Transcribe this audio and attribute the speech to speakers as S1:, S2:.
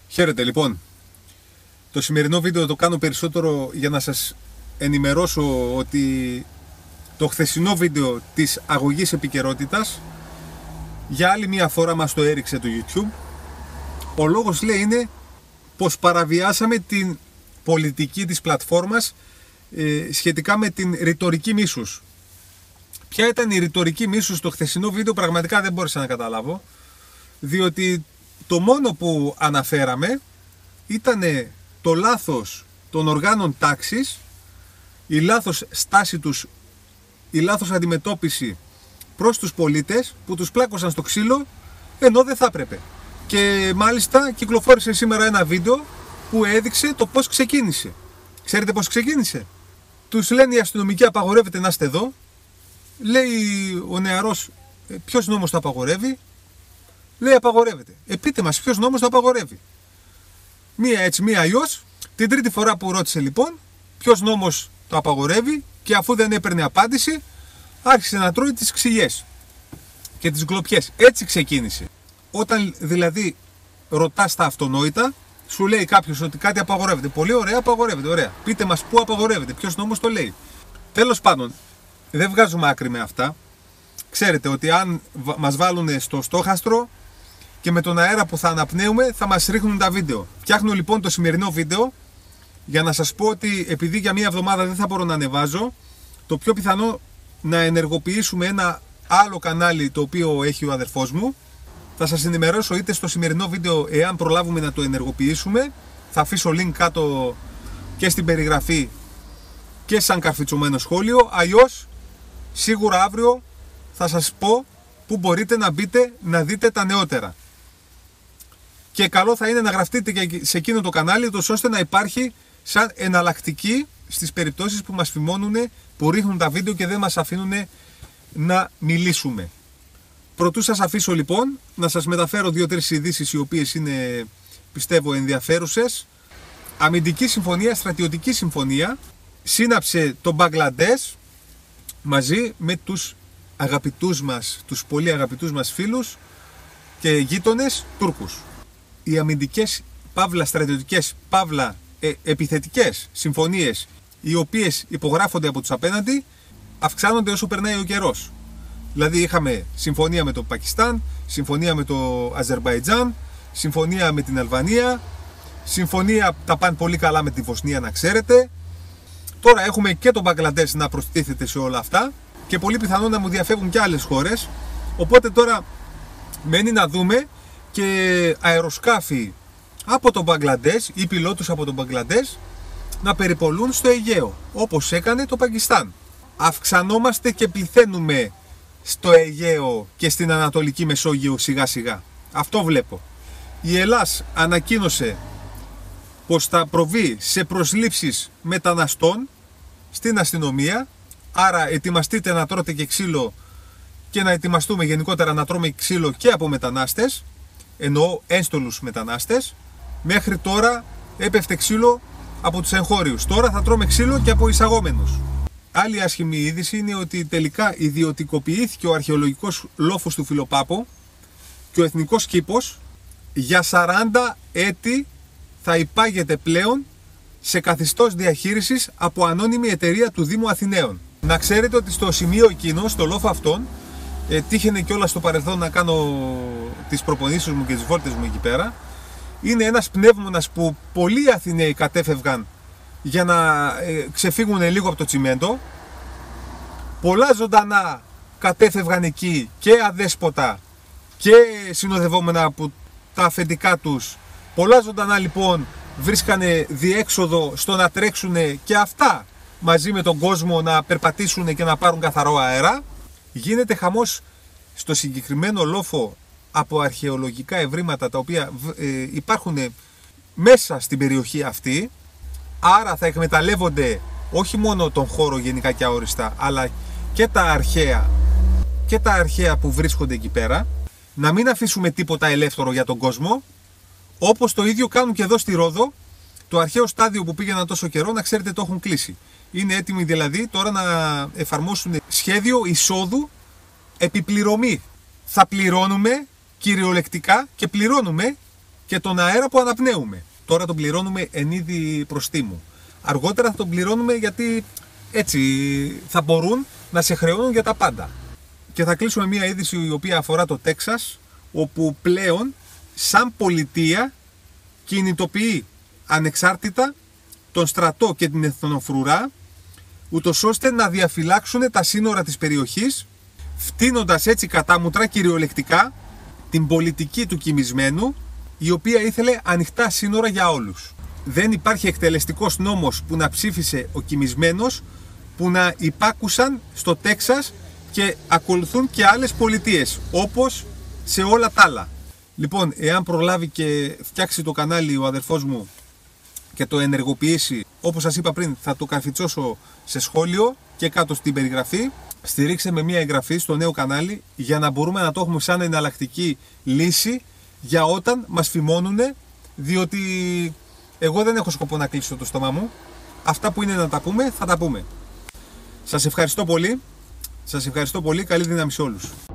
S1: Χαίρετε λοιπόν. Το σημερινό βίντεο το κάνω περισσότερο για να σας ενημερώσω ότι το χθεσινό βίντεο της αγωγής επικαιρότητας για άλλη μια φορά μας το έριξε το YouTube. Ο λόγος λέει είναι πως παραβιάσαμε την πολιτική της πλατφόρμας σχετικά με την ρητορική μίσους. Ποια ήταν η ρητορική μίσους στο χθεσινό βίντεο πραγματικά δεν μπόρεσα να καταλάβω, διότι το μόνο που αναφέραμε ήταν το λάθος των οργάνων τάξης, η λάθος στάση τους, η λάθος αντιμετώπιση προς τους πολίτες που τους πλάκωσαν στο ξύλο ενώ δεν θα έπρεπε. Και μάλιστα κυκλοφόρησε σήμερα ένα βίντεο που έδειξε το πώς ξεκίνησε. Ξέρετε πώς ξεκίνησε? Τους λένε οι αστυνομικοί απαγορεύεται να είστε εδώ. Λέει ο νεαρός ποιος νόμος το απαγορεύει? Λέει απαγορεύεται. Πείτε μας ποιος νόμος το απαγορεύει. Μία έτσι, μία αλλιώς. Την τρίτη φορά που ρώτησε λοιπόν ποιος νόμος το απαγορεύει, και αφού δεν έπαιρνε απάντηση άρχισε να τρώει τις ξυλιές και τις γκλοπιές. Έτσι ξεκίνησε. Όταν δηλαδή ρωτάς τα αυτονόητα, σου λέει κάποιος ότι κάτι απαγορεύεται. Πολύ ωραία, απαγορεύεται. Ωραία. Πείτε μας πού απαγορεύεται, ποιος νόμος το λέει. Τέλος πάντων, δεν βγάζουμε άκρη με αυτά. Ξέρετε ότι αν μας βάλουν στο στόχαστρο και με τον αέρα που θα αναπνέουμε θα μας ρίχνουν τα βίντεο. Φτιάχνω λοιπόν το σημερινό βίντεο για να σας πω ότι επειδή για μία εβδομάδα δεν θα μπορώ να ανεβάζω, το πιο πιθανό να ενεργοποιήσουμε ένα άλλο κανάλι το οποίο έχει ο αδερφός μου. Θα σας ενημερώσω είτε στο σημερινό βίντεο εάν προλάβουμε να το ενεργοποιήσουμε. Θα αφήσω link κάτω και στην περιγραφή και σαν καρφιτσωμένο σχόλιο. Αλλιώς σίγουρα αύριο θα σας πω που μπορείτε να μπείτε να δείτε τα νεότερα. Και καλό θα είναι να γραφτείτε και σε εκείνο το κανάλι, ώστε να υπάρχει σαν εναλλακτική στις περιπτώσεις που μας φημώνουν, που ρίχνουν τα βίντεο και δεν μας αφήνουν να μιλήσουμε. Προτού σας αφήσω λοιπόν, να σας μεταφέρω 2-3 ειδήσεις οι οποίες είναι, πιστεύω, ενδιαφέρουσες. Αμυντική συμφωνία, στρατιωτική συμφωνία σύναψε το Μπαγκλαντές μαζί με τους αγαπητούς μας, τους πολύ αγαπητούς μας φίλους και γείτονες Τούρκους. Οι αμυντικές, παύλα στρατιωτικές, παύλα επιθετικές συμφωνίες, οι οποίες υπογράφονται από τους απέναντι, αυξάνονται όσο περνάει ο καιρός. Δηλαδή είχαμε συμφωνία με το Πακιστάν, συμφωνία με το Αζερμπαϊτζάν, συμφωνία με την Αλβανία, συμφωνία τα πάνε πολύ καλά με τη Βοσνία, να ξέρετε. Τώρα έχουμε και το Μπαγκλαντές να προστίθεται σε όλα αυτά και πολύ πιθανό να μου διαφεύγουν και άλλες χώρες. Οπότε τώρα μένει να δούμε και αεροσκάφη από το Μπαγκλαντές ή πιλότους από το Μπαγκλαντές να περιπολούν στο Αιγαίο, όπως έκανε το Πακιστάν. Αυξανόμαστε και πληθαίνουμε στο Αιγαίο και στην Ανατολική Μεσόγειο σιγά σιγά. Αυτό βλέπω. Η Ελλάς ανακοίνωσε πως θα προβεί σε προσλήψεις μεταναστών στην αστυνομία. Άρα ετοιμαστείτε να τρώτε και ξύλο και να ετοιμαστούμε γενικότερα να τρώμε ξύλο και από μετανάστες, εννοώ ένστολους μετανάστες. Μέχρι τώρα έπεφτε ξύλο από τους εγχώριους. Τώρα θα τρώμε ξύλο και από εισαγόμενους. Άλλη άσχημη είδηση είναι ότι τελικά ιδιωτικοποιήθηκε ο αρχαιολογικός λόφος του Φιλοπάπου και ο εθνικός κήπος για 40 έτη θα υπάγεται πλέον σε καθεστώς διαχείρισης από ανώνυμη εταιρεία του Δήμου Αθηναίων. Να ξέρετε ότι στο σημείο εκείνο, στο λόφο αυτόν, τύχαινε και όλα στο παρελθόν να κάνω τις προπονήσεις μου και τις βόλτες μου εκεί πέρα. Είναι ένας πνεύμονας που πολλοί Αθηναίοι κατέφευγαν για να ξεφύγουν λίγο από το τσιμέντο. Πολλά ζωντανά κατέφευγαν εκεί και αδέσποτα και συνοδευόμενα από τα αφεντικά τους. Πολλά ζωντανά λοιπόν βρίσκανε διέξοδο στο να τρέξουν και αυτά μαζί με τον κόσμο, να περπατήσουν και να πάρουν καθαρό αέρα. Γίνεται χαμός στο συγκεκριμένο λόφο από αρχαιολογικά ευρήματα τα οποία υπάρχουν μέσα στην περιοχή αυτή. Άρα θα εκμεταλλεύονται όχι μόνο τον χώρο γενικά και αόριστα, αλλά και τα αρχαία που βρίσκονται εκεί πέρα. Να μην αφήσουμε τίποτα ελεύθερο για τον κόσμο, όπως το ίδιο κάνουν και εδώ στη Ρόδο. Το αρχαίο στάδιο που πήγαιναν τόσο καιρό, να ξέρετε, το έχουν κλείσει. Είναι έτοιμοι δηλαδή τώρα να εφαρμόσουν σχέδιο εισόδου επιπληρωμή. Θα πληρώνουμε κυριολεκτικά και πληρώνουμε και τον αέρα που αναπνέουμε. Τώρα τον πληρώνουμε εν είδη προστίμου. Αργότερα θα τον πληρώνουμε γιατί έτσι θα μπορούν να σε χρεώνουν για τα πάντα. Και θα κλείσουμε μια είδηση η οποία αφορά το Τέξας, όπου πλέον σαν πολιτεία κινητοποιεί ανεξάρτητα τον στρατό και την εθνοφρουρά, ούτως ώστε να διαφυλάξουν τα σύνορα της περιοχής, φτύνοντας έτσι κατάμουτρα κυριολεκτικά την πολιτική του κοιμισμένου, η οποία ήθελε ανοιχτά σύνορα για όλους. Δεν υπάρχει εκτελεστικός νόμος που να ψήφισε ο κοιμισμένος που να υπάκουσαν στο Τέξας και ακολουθούν και άλλες πολιτείες, όπως σε όλα τα άλλα. Λοιπόν, εάν προλάβει και φτιάξει το κανάλι ο αδερφός μου και το ενεργοποιήσει, όπως σας είπα πριν, θα το καρφιτσώσω σε σχόλιο και κάτω στην περιγραφή. Στηρίξτε με μια εγγραφή στο νέο κανάλι για να μπορούμε να το έχουμε σαν εναλλακτική λύση για όταν μας φημώνουνε, διότι εγώ δεν έχω σκοπό να κλείσω το στόμα μου. Αυτά που είναι να τα πούμε, θα τα πούμε. Σας ευχαριστώ πολύ. Καλή δύναμη σε όλους.